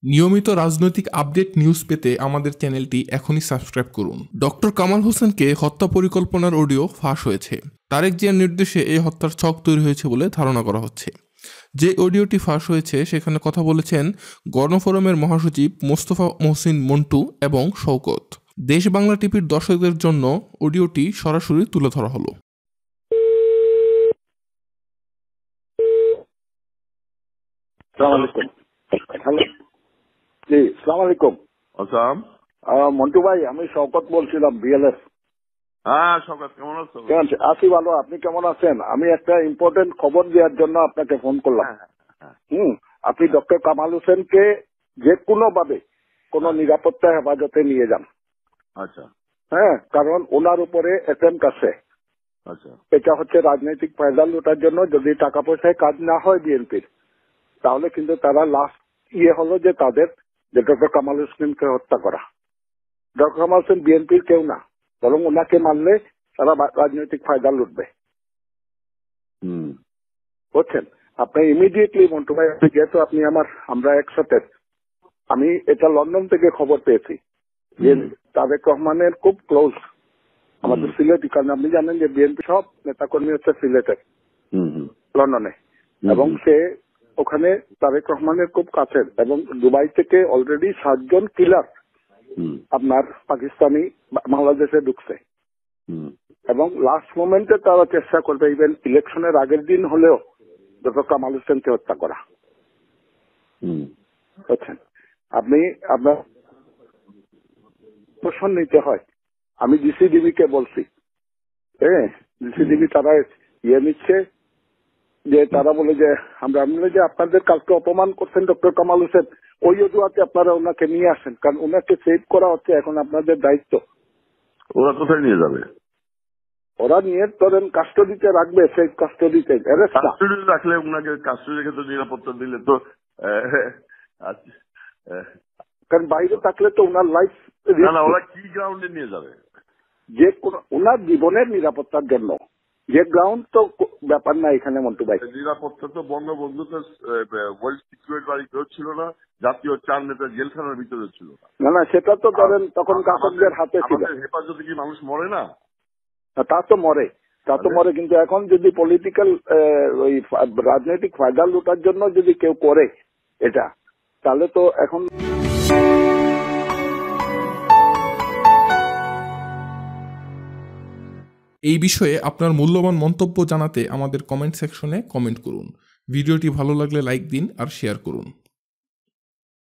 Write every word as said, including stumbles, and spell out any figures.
নিয়মিত রাজনৈতিক update news পেতে আমাদের চ্যানেলটি এখনই সাবস্ক্রাইব করুন। ডক্টর কামাল হোসেনকে হত্যা পরিকল্পনার অডিও ফাঁস হয়েছে। তারেক জিয়ার নির্দেশে এই হত্যার ছক তৈরি হয়েছে বলে ধারণা করা হচ্ছে। যে অডিওটি ফাঁস হয়েছে সেখানে কথা বলেছেন গণফোরামের মহাসচিব মোস্তফা মহসিন মন্টু এবং শওকত। দেশ বাংলা টিভির দর্শকদের জন্য অডিওটি সরাসরি তুলে ধরা হলো। জি, সালাম আলাইকুম। আসসালাম। মন্টু ভাই, আমি শওকত বলছিলাম, বিএলএফ। হ্যাঁ শওকত, কেমন আছো? আছি ভালো, আপনি কেমন আছেন? আমি একটা ইম্পর্টেন্ট খবর দেওয়ার জন্য আপনাকে ফোন করলাম। হুম আপনি ডক্টর কামাল হোসেনকে যে কোনো ভাবে কোন নিরাপত্তা হেফাজতে নিয়ে যান। আচ্ছা। হ্যাঁ, কারণ ওনার উপরে অ্যাটেম্পট আছে। আচ্ছা। এটা হচ্ছে রাজনৈতিক ফায়দা লুটার জন্য। যদি টাকা পয়সায় কাজ না হয় বিএনপির, তাহলে কিন্তু তারা লাস্ট ইয়ে হলো যে তাদের যে ডক্টর কামাল হোসেনকে হত্যা করা। ডক্টর কামাল হোসেন বিএনপির কেউ না, বরং ওনাকে মারলে তারা রাজনৈতিক ফায়দা লুটবে। বুঝছেন? আপনি ইমিডিয়েটলি মন্টু ভাই, যেহেতু আপনি আমার আমরা একসাথে, আমি এটা লন্ডন থেকে খবর পেয়েছি যে তারেক রহমানের খুব ক্লোজ আমাদের সিলেটি, কারণ আপনি জানেন যে বিএনপি সব নেতাকর্মী হচ্ছে সিলেটের, লন্ডনে, এবং সে ওখানে তারেক রহমানের খুব কাছের, এবং দুবাই থেকে অলরেডি সাতজন কিলার আপনার পাকিস্তানি বাংলাদেশে ঢুকছে, এবং লাস্ট মোমেন্টে তারা চেষ্টা করবে ইভেন ইলেকশনের আগের দিন হলেও ডক্টর কামাল হোসেনকে হত্যা করা। বুঝছেন? আপনি আপনার প্রশ্ন নিতে হয়। আমি জিসিডিবি কে বলছি, হ্যাঁ জিসিডিবি তারা ইয়ে নিচ্ছে যে তারা বলে যে আমরা বলে যে আপনাদের কালকে অপমান করছেন ডক্টর কামাল হোসেন, ওই অজুহাতে আপনারা ওনাকে নিয়ে আসেন, কারণ ওনাকে সেভ করা হচ্ছে এখন আপনাদের দায়িত্ব। ওরা কোথায় নিয়ে যাবে? ওরা নিয়ে ধরেন কাস্টডিতে রাখবে, সেফ কাস্টডিতে। কাস্টডি রাখলে ওনাকে কাস্টডি রেখে তো নিরাপত্তা দিলে তো, কারণ বাইরে থাকলে তো ওনার লাইফ, না না ওরা কি গ্রাউন্ডে নিয়ে যাবে? যে কোন ওনার জীবনের নিরাপত্তার জন্য যে গ্রাউন্ড তো ব্যাপার না এখানে মন্টু ভাই। নিরাপত্তা তো বঙ্গবন্ধু তো ওয়েল সিকিউরিট বাড়িতেও ছিল না, জাতীয় চার নেতা জেলখানার ভিতরে ছিল না। না না সেটা তো ধরেন তখন কাকদের হাতে ছিল। হেফাজতে কি মানুষ মরে না? তা তো মরে, তা তো মরে, কিন্তু এখন যদি পলিটিক্যাল ওই রাজনৈতিক ফায়দা লুটার জন্য যদি কেউ করে এটা, তাহলে তো এখন এই বিষয়ে আপনার মূল্যবান মন্তব্য জানাতে আমাদের কমেন্ট সেকশনে কমেন্ট করুন। ভিডিওটি ভালো লাগলে লাইক দিন আর শেয়ার করুন।